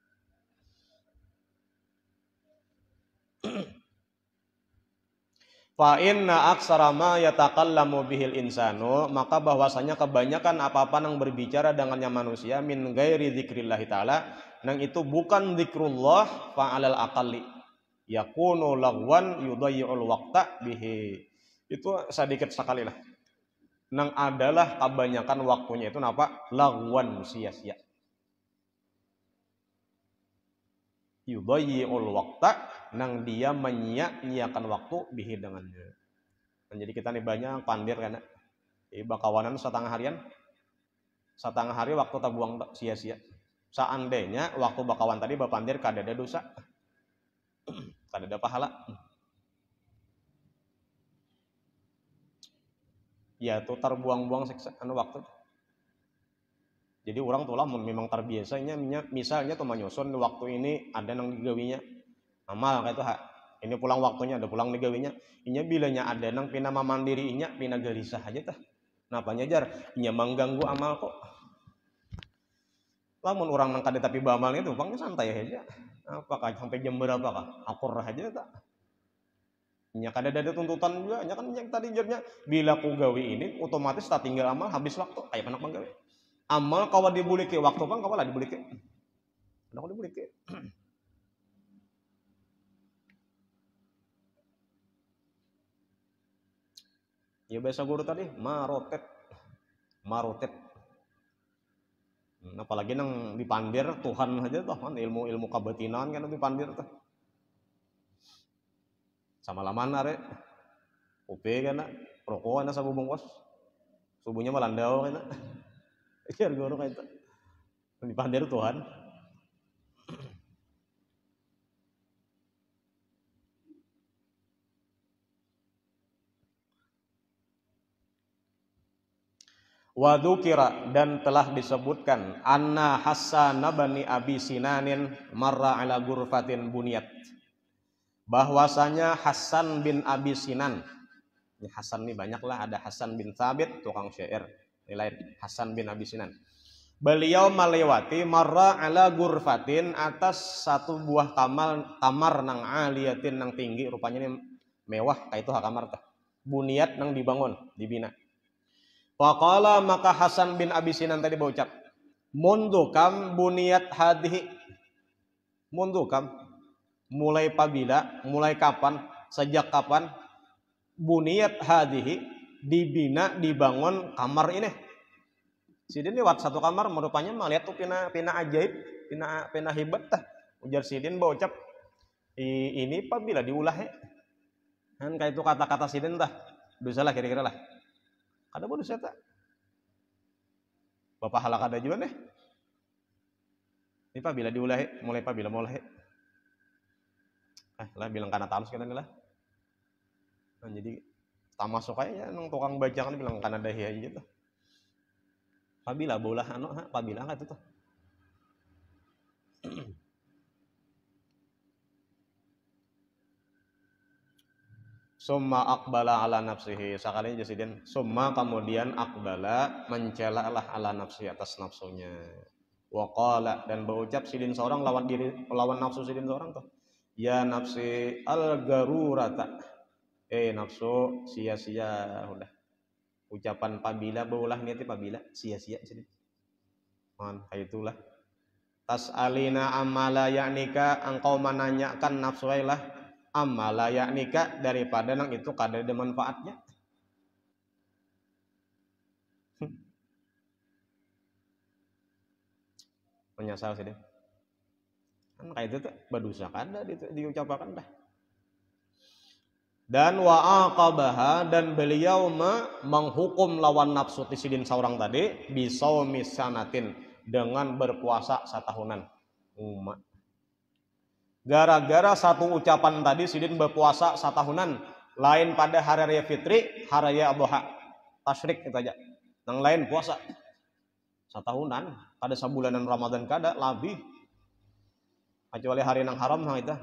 S2: Fa inna aksara ma yatakallamu bihil insanu, maka bahwasanya kebanyakan apa-apa yang berbicara dengannya manusia min ghairi dzikrillah taala, nang itu bukan zikrullah fa'alal aqalli yakunu lagwan yudayyi'ul waqta bihi. Itu sedikit sekali lah. Nang adalah kebanyakan waktunya itu napa? Lagwan sia-sia. Yudayyi'ul waqta, nang dia menyia-nyiakan waktu bihi dengannya. Dan jadi kita nih banyak pandir karena bakawanan setengah harian, setengah hari waktu tabuang sia-sia. Seandainya waktu bakawan tadi bapandir kada ada dosa, kada ada pahala. Ya itu terbuang-buang siksa anu waktu. Jadi orang tuh lah memang terbiasanya misalnya tuh menyusun waktu ini ada nang digawinya amal kayak itu ini pulang waktunya ada pulang digawinya inya bilanya ada nang pina mandiri inya pina gelisah aja tah napanya jar inya mengganggu amal kok lamun orang nang kada tapi bamal itu pangnya santai aja apakah sampai jam berapa kah akur aja tak inya kada ada tuntutan juga inya kan yang tadi jarnya bila ku gawi ini otomatis tak tinggal amal habis waktu kayak panak manggawe amal kawa dibuliki waktu bang kawa lah dibuliki ada kau dibuliki ya biasa guru tadi marotet apalagi nang dipandir Tuhan aja tuh kan ilmu kabatinan kan dipandir tuh sama laman are upe kan rokok ana sabu bungkus subuhnya malandau kan biar guru kayak itu dipandir Tuhan. Wadukira dan telah disebutkan anna Hasan bin Abi Sinanin marra ala ghurfatin buniyat, bahwasanya Hasan bin Abi Sinan, ini Hasan ini banyaklah, ada Hasan bin Thabit tukang syair, ini lain Hasan bin Abi Sinan. Beliau melewati marra ala ghurfatin atas satu buah kamar nang aliyatin nang tinggi, rupanya ini mewah kayak itu kamar teh. Buniyat nang dibangun, dibina. Faqala maka Hasan bin Abi Sinan tadi berucap, mundu kam buniyat hadhihi. Mundu kam, mulai pabila, mulai kapan, sejak kapan buniyat hadhihi, dibina, dibangun kamar ini. Sidin lewat satu kamar, merupanya melihat tuh pina ajaib, pina hebat tah. Ujar Sidin berucap, ini pabila diulah he. Kan kayak itu kata-kata Sidin tah. Dosa lah kira-kira lah. Kada bodoh saya tak. Bapak halak ada juga nih. Ini pabila diulah he, mulai pabila mulai he. Lah bilang kana tamus kan lah. Nah, jadi tak masuk aja nang tukang bacakan bilang kana dahi aja gitu. Pabila bolah pabila enggak itu tuh. Summa akbala ala nafsihi. Sekali Jasidin. Summa kemudian akbala mencelalah ala nafsi atas nafsunya. Waqala dan berucap Sidin seorang lawan nafsu Sidin seorang tuh. Ya nafsi al-garurata. Nafsu sia-sia udah. Ucapan pabila beulah niatnya pabila sia-sia Sidin. Itulah. Tas'alina amala yaknika, engkau menanyakan nafsu lah amala yaknika daripada nang itu kada ada manfaatnya. Menyesal sih deh. Kan kayak itu tuh berdosa kada diucapkan dah. Dan wa'aqabaha dan beliau menghukum lawan nafsu tisidin seorang tadi bisaumi sanatin dengan berpuasa satahunan. Gara-gara satu ucapan tadi Sidin berpuasa satahunan, lain pada hari raya fitri, hari raya adha, tasyrik itu aja. Yang lain puasa satahunan, kada sabulanan Ramadan kada lebih. Kecuali hari nang haram nang itu.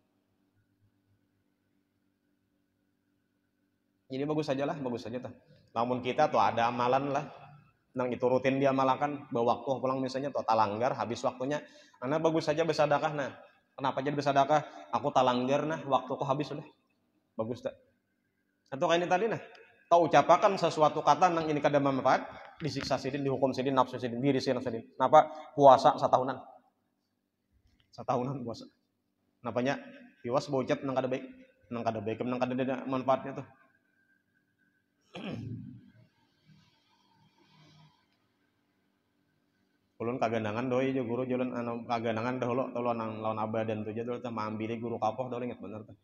S2: Jadi bagus saja tuh. Namun kita tuh ada amalan lah, nang itu rutin dia malakan, bawa waktu pulang misalnya tuh talanggar habis waktunya, karena bagus saja bersedekah. Nah, kenapa jadi bersedekah? Aku talanggar nah, waktuku habis sudah. Bagus tak? Atau kayak ini tadi nah, tahu ucapakan sesuatu kata nang ini kada bermanfaat, disiksa Sidin, dihukum Sidin, nafsu Sidin, diri Sidin. Kenapa? Puasa satahunan. Satahunan puasa. Kenapanya? Piwas baucap nang kada baik, nang kada ada manfaatnya tuh. Ulun kagandangan doi je guru jalan anu kagandangan dahulu tolong nang lawan abadan tuh jadul teh maambili guru kapoh dahulu inget bener tuh.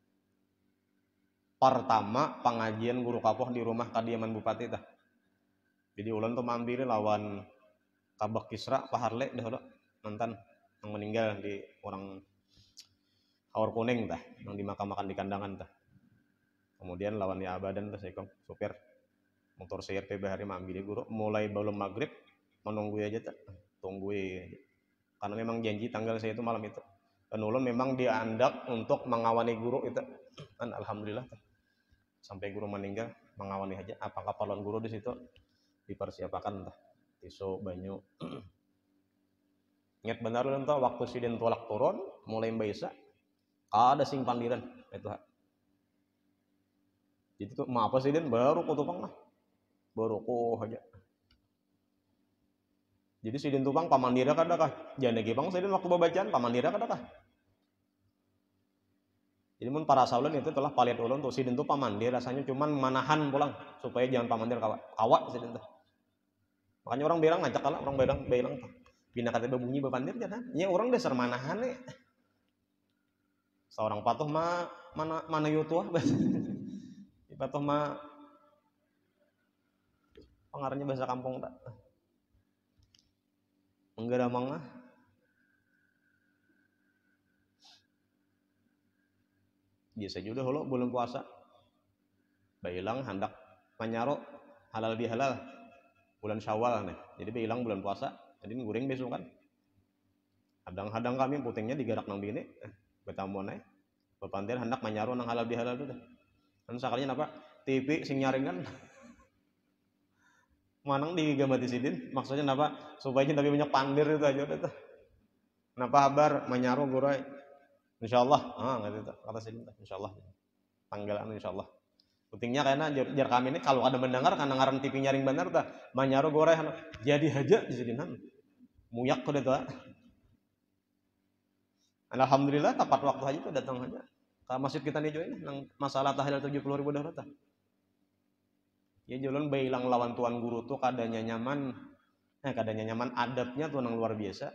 S2: Pertama pengajian guru kapoh di rumah kadiaman bupati tah. Jadi ulun tuh maambili lawan Kabak Kisra Pak Harle dahulu mantan yang meninggal di orang Haur Kuning tah, yang dimakan di kandangan tah. Kemudian lawan ya abadan tah sekom supir motor CRT bahari maambili guru mulai belum maghrib menunggu aja tak tunggu aja. Karena memang janji tanggal saya itu malam itu dan ulun memang diandak untuk mengawani guru itu dan alhamdulillah sampai guru meninggal mengawani aja apakah pahlawan guru di situ dipersiapkan entah tisu banyu. Ingat benar ulun tuh waktu Sidin tolak turun mulai baisa ada sing pandiran itu. Jadi tuh maaf Sidin baru kutupang lah baru aja. Jadi Sidin tupang pamandira kada kah? Jane gipang Sidin waktu babacaan pamandira kada kah? Jadi mun para saulan itu telah paliat ulun tuh Sidin tuh pamandir rasanya cuman manahan pulang supaya jangan pamandir kawa Sidin tuh. Makanya orang bilang ngajak kalah orang bilang bina kata bunyi bapandir jangan. Nya orang dasar manahan nih. Seorang patuh mana yutuah patuh pengarangnya bahasa kampung tak. Enggak ada mangah. Biasa juga holo bulan puasa. Bailang hendak manyaro halal bihalal bulan Syawal nih. Jadi bailang bulan puasa. Jadi nguring besok kan. Hadang-hadang kami putingnya digarak nang bini. Betamuan nih. Bapandir hendak manyaro nang halal bihalal itu dah. Kan sakalinya apa? TV sing nyaring kan. Manang digamati Sidin, maksudnya kenapa? Supaya tapi banyak pandir itu aja udah tuh. Kenapa kabar manyaro gurai? Insyaallah, nggak itu kata Sidin, insyaallah. Tanggalan insyaallah. Pentingnya karena jar kami ini kalau ada mendengar karena ngaran TV nyaring bener tah, manyaru goreh jadi haja disedinan. Muyak kudu tah. Alhamdulillah tepat waktu haji tuh datang aja. Ke masjid kita nih join nang masalah tahlil 70.000 dah tah. Ya jalan bailang lawan tuan guru tuh kadanya nyaman. Kadanya nyaman adabnya tuh nang luar biasa.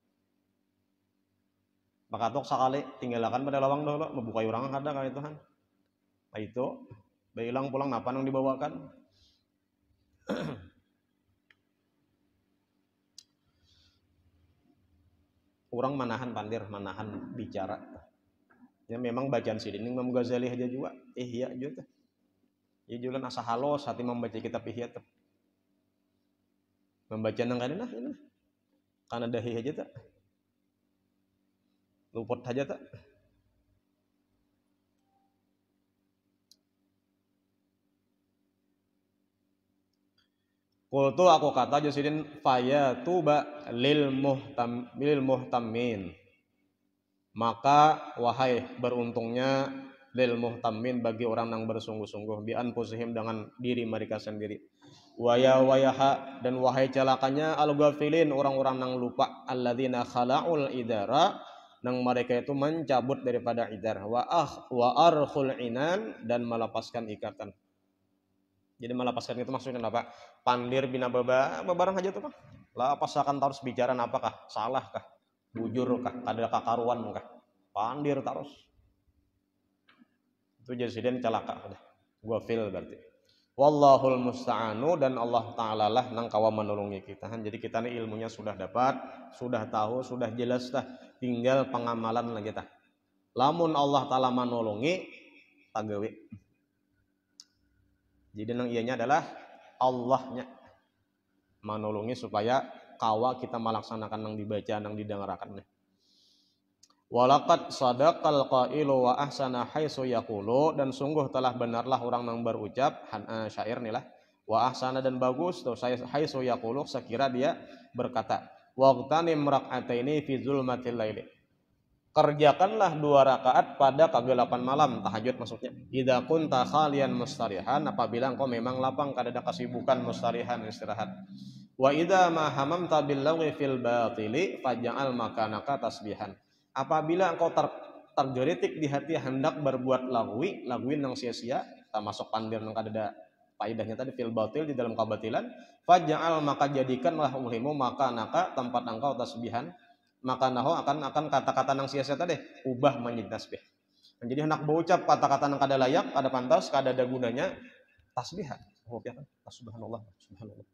S2: Maka tok sakali tinggalkan pada lawang dulu membuka urang kada kali Tuhan. Nah itu bailang pulang napa nang dibawakan. Orang manahan pandir, manahan bicara. Ya memang bacaan sidin Imam Ghazali aja juga. Ihya juga. Ya jualan asa halos hati membaca kitab Ihya tuh. Membaca nang kana ini. Karena dahi aja tak. Luput aja tak. Kultu aku kata Josidin faya tuba lil muhtamin. Maka wahai beruntungnya lil muhtamin bagi orang yang bersungguh-sungguh bi anfusihim dengan diri mereka sendiri. Wayaha dan wahai celakanya al-ghafilin orang-orang yang lupa alladzina khala'ul idara nang mereka itu mencabut daripada idar wa arkhul inan dan melepaskan ikatan. Jadi melepaskan itu maksudnya apa? Pandir bina bebarang aja tuh Pak. Lah pasakan terus bicara apakah? Salah kah? Bujur kah? Ada kakaruan kah? Pandir terus. Itu jadi celaka udah. Gua feel berarti. Wallahul musta'anu dan Allah Ta'ala lah nang kawa menolongi kita. Jadi kita nih ilmunya sudah dapat, sudah tahu, sudah jelas dah. Tinggal pengamalan lagi tah. Lamun Allah Ta'ala menolongi tagawe. Jadi nang ianya adalah Allahnya menolongi supaya kawa kita melaksanakan nang dibaca, nang didengarkan. Walaqad sadaqal qailu wa ahsana haitsu yaqulu dan sungguh telah benarlah orang yang berucap syair nih lah wa ahsana dan bagus tuh haitsu yaqulu sekira dia berkata waqtanim rak'ataini fi zulmatil laili. Kerjakanlah 2 rakaat pada kegelapan malam, tahajud maksudnya. Idza kunta khalian mustarihan, apabila engkau memang lapang kada ada kesibukan mustarihan istirahat. Wa idza ma hamamta bil lagwi fil batili faj'al makanaka tasbihan. Apabila engkau tergelitik di hati hendak berbuat lagwi nang sia-sia, termasuk pandir nang kada ada faedahnya tadi fil batil di dalam kabatilan, faj'al maka jadikanlah ulhimu makanaka tempat engkau tasbihan. Maka naho akan kata-kata nang sia-sia tadi ubah menjadi tasbih. Jadi hendak berucap kata-kata nang kada layak, kada pantas, kada ada gunanya tasbihan. Oh ya kan? Subhanallah, subhanallah.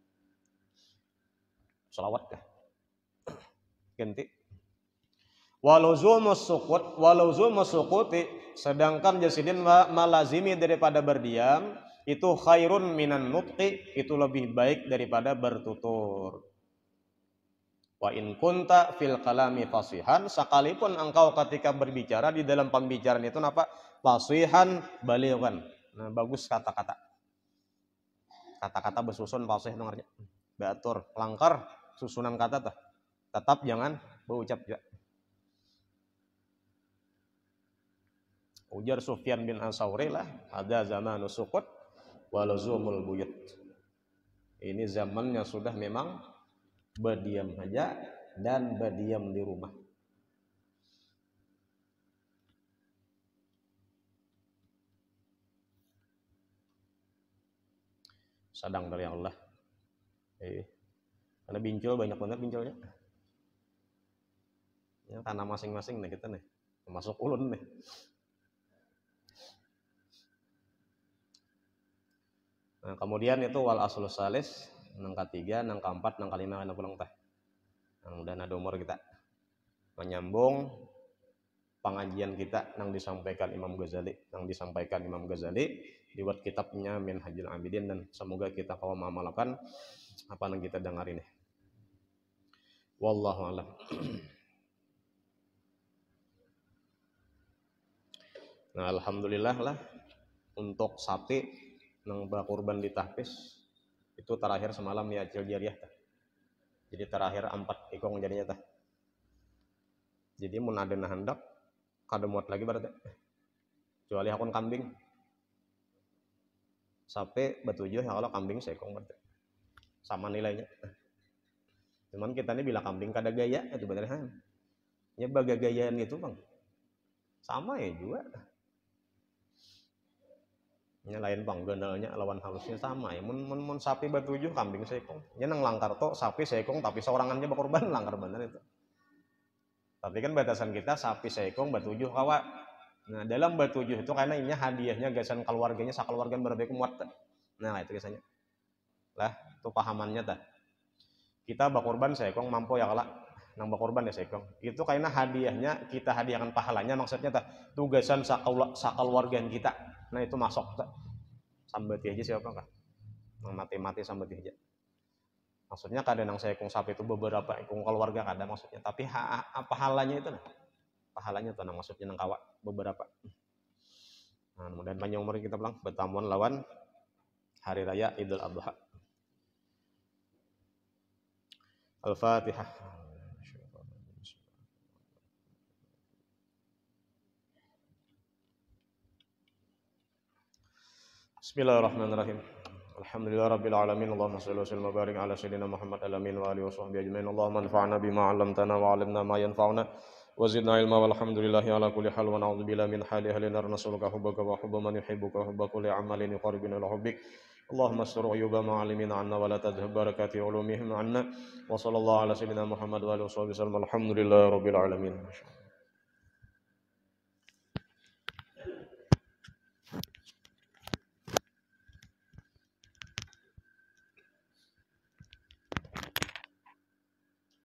S2: Selawat kah? Ganti. Waluzumus sukuti sedangkan jasidin malazimi daripada berdiam itu khairun minan nutqi itu lebih baik daripada bertutur. Wa in kunta fil kalami fasihan sekalipun engkau ketika berbicara di dalam pembicaraan itu apa? Fasihan balighan. Nah, bagus kata-kata. Kata-kata bersusun fasih itu artinya. Batur, langkar susunan kata tuh. Tetap jangan berucap juga. Ujar Sufyan bin As-Sauri lah, ada zamanu sukut wa luzumul buyut. Ini zamannya sudah memang berdiam saja dan berdiam di rumah. Sadang dari Allah. Karena bincul banyak banget binculnya. Ya, tanah masing-masing nih kita nih. Termasuk ulun nih. Nah, kemudian itu wal aslus salis nang ketiga, nang keempat, nang kelima kana pulang teh. Nang udah ada umur kita menyambung pengajian kita nang disampaikan Imam Ghazali, dibuat kitabnya Minhajul Abidin dan semoga kita kaum mengamalkan apa yang kita dengar ini. Wallahu a'lam. Nah, alhamdulillah lah untuk sapi nang berkurban di tahfiz itu terakhir semalam ya acil jariah tah. Jadi terakhir 4 ikong jadinya tah. Jadi mun ada hendak kada muat lagi berarti. Kecuali akun kambing. sapi batujuh ya kalau kambing seekong berarti sama nilainya. Cuman kita ini bila kambing kada gaya itu beneran. Ya baga gayaan gitu bang, sama ya juga. Nya lain bang, gandalnya lawan halusnya sama ya. Mun sapi batujuh kambing seekong. Ya nang langkar to sapi seekong tapi seorangannya berkorban langkar bener itu. Tapi kan batasan kita sapi seekong batujuh kawa. Nah dalam batujuh itu karena ini hadiahnya gasan keluarganya sakeluarga berbeda muat. Nah itu biasanya. Lah itu pahamannya ta. Kita berkorban seekong mampu ya kalak nang berkorban ya seekong. Itu karena hadiahnya kita hadiahkan pahalanya maksudnya ta tugasan sakeluargaan kita. Nah itu masuk ta. Sambati aja siapa kan? Nang mati-mati sambati aja. Maksudnya kadang nang seekong sapi itu beberapa ekong keluarga kadang maksudnya. Tapi pahalanya itu nah. Pahalanya tuh nang maksudnya nang kawa beberapa. Nah, mudah-mudahan panjang umur kita pulang bertamuan lawan hari raya Idul Adha. Al-Fatihah. Bismillahirrahmanirrahim. Alhamdulillah rabbil alamin. Allahumma shalli wa sallim wa barik ala sayyidina Muhammad alamin wa alihi washabbihi ajmain. Allahumma anfa'na bima 'allamtana wa 'allimna ma yanfa'una wa zidna ilma walhamdulillahi ala kulli hal wa na'udzu billahi min hali ahli nar nas'aluka hubbaka wa hubba man yuhibbuka wa hubba kulli 'amalin yuqarribuna ila hubbik. Allahumma astur uyuba ma'alimina 'anna wa la tadhhab barakati ulumihim 'anna wa sallallahu ala sayyidina Muhammad wa alihi washabbihi sallam. Alhamdulillahi rabbil alamin.